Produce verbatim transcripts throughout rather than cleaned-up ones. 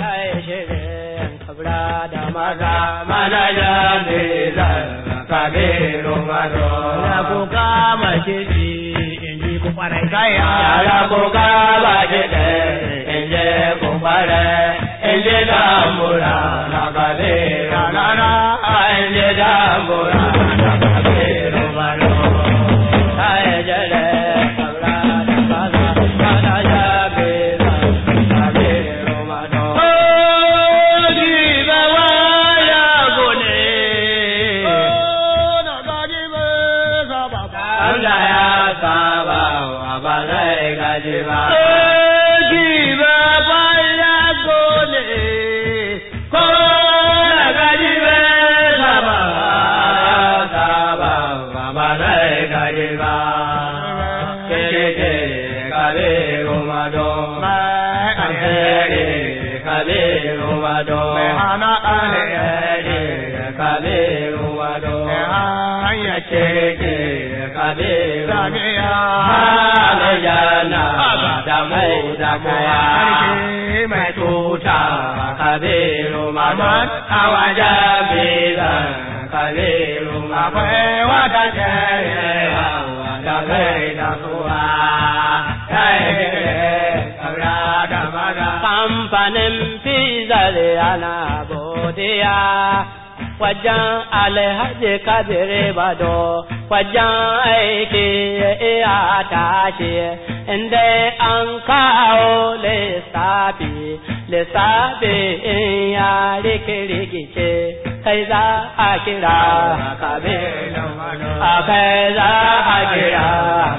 kai shirin kabra da maza mana jami'a kabiru mado ya ku kama shiri in ji ku kwarai kaya ya ku kama shiri in ji ku kwarai in ji dambura na kabiru nana in ji dambura na kabiru mado kai jere mai tuta kabiru mamad awaja bila kabiru akwai wata jere da kai da suwa kai kabra da maga kamfanin pizza ana godiya wajen alhaji kabire bado wajen aiki iya tashi inda an kawo lissafi lissafi in ya rikirikice kai za a kira a kai za a kira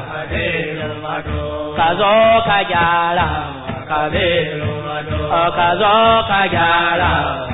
ka zo ka gyara ka zo ka gyara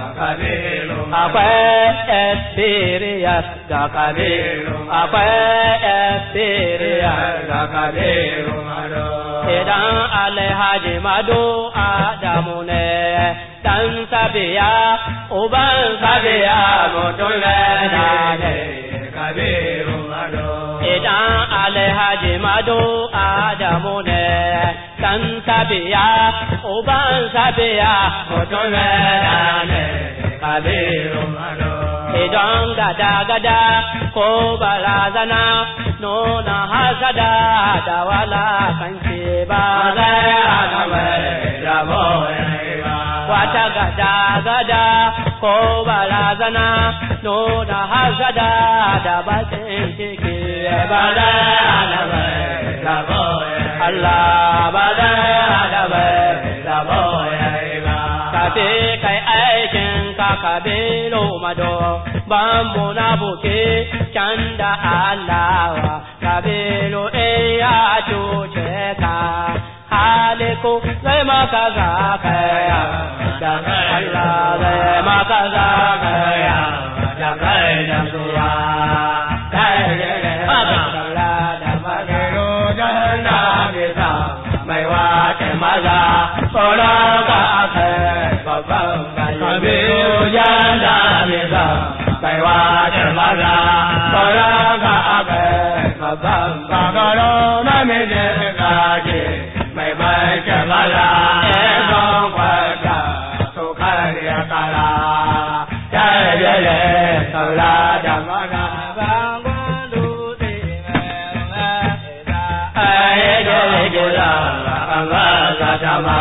akwai experience ga kabiru akwai experience ga kabiru idan alhaji mado adamu ne dan sabiya uban sabiya mutum ne kabiru idan alhaji mado adamu ne dan sabiya uban sabiya mutum ne kabiru idan gada-gada ko barazana nuna hasada da wala kanke ba zai hana mai rabo ba wata gada-gada ko barazana nuna hasada da bakin ciki ba zai hana mai rabo Allah ba zai hana mai rabo ba kafe kai aikin kabiru mado ban munafuki can da Allah kabiru in ya cuce ka haliku zai maka zakaya da Allah zai maka zakaya da kai da suwa kai da magiru janna bisa mai wace maza tsoron ka kai babban kabiru janda bisa kai wace maza tsoron ka kai babban bagaro na mije kaje mai bace maza ebon kwata su kariya kara jajele saura da maza bangon dutse mai jele gila an gaza jama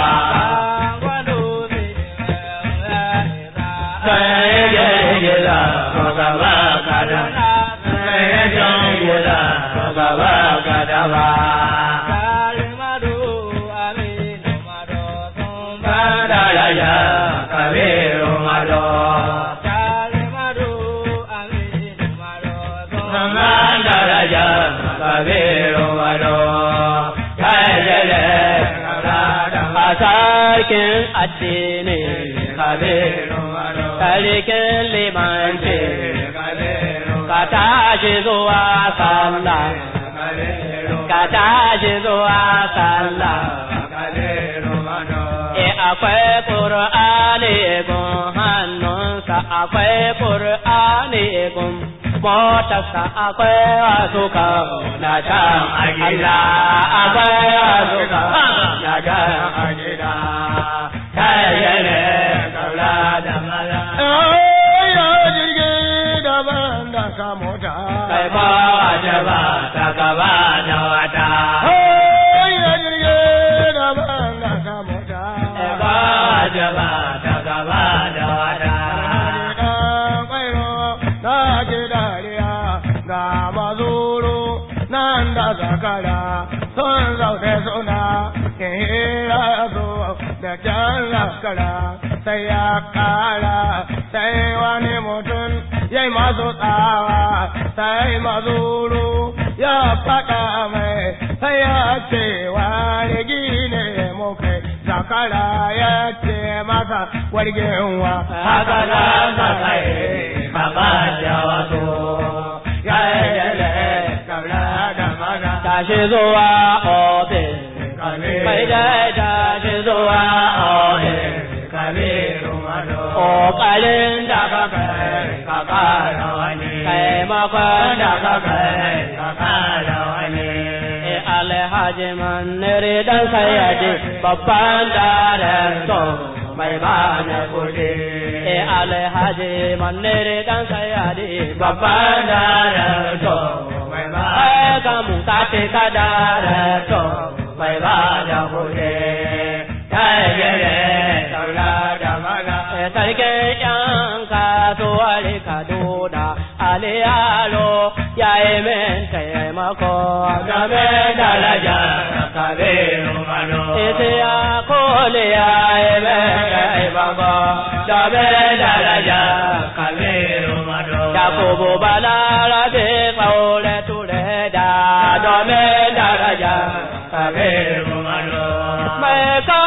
sarkin addini sarkin limanci ka tashi zuwa sallah ka tashi zuwa sallah e akwai qur'ani gun hannunsa akwai qur'ani gun motarsa akwai wasu na can a gida akwai wasu na can a gida kayyane mota kai ba jaba ta gaba da wata ya jirge da ban ka mota ba jaba ta gaba da wata dan kwairo na ji dariya ga mazuru nan da zakara sun zaune suna hira zo da jan zakara sai ya kara sai wani mutum yai masu tsawa sai mazuru ya faɗa mai sai ya ce wani gine mukai zakara ya ce masa wargewa haka za ka kai baba da wato ya yi kabla da maza tashi zuwa ofis kai da tashi zuwa ofis kabiru mado ƙoƙarin da ka kai ka ƙara wani taimakon da ka kai ka ƙara wani alhaji manere dan sayyadi babban darekto mai ba na kudi alhaji manere dan sayyadi babban darekto mai ba ka mu ta ce ka darekto mai ba da kudi kai gere saula da maga sarkin yan kasuwar kaduna aliyalo ya yi min taimako game daraja kabiru mano ita ya kole ya yi min taimako game daraja kabiru mano yakubu balarabe tsaure ture da domin daraja kabiru mano mai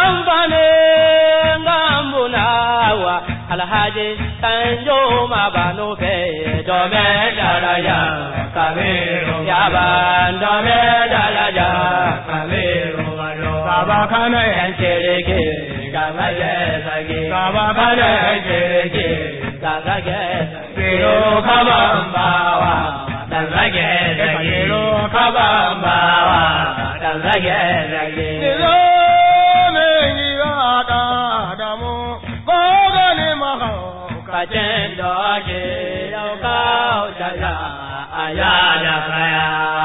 kamfanin gambunawa alhaji kanjo mabano be domin daraja kabiru ya ban domin daraja kabiru wano baba kana yan ciriki gaba ya sagi baba kana yan ciriki gaba ya sagi ro kaban bawa dan zage zage ro kaban bawa dan zage zage ro men ya da da mu kacin doke yau kawo daga aya da kaya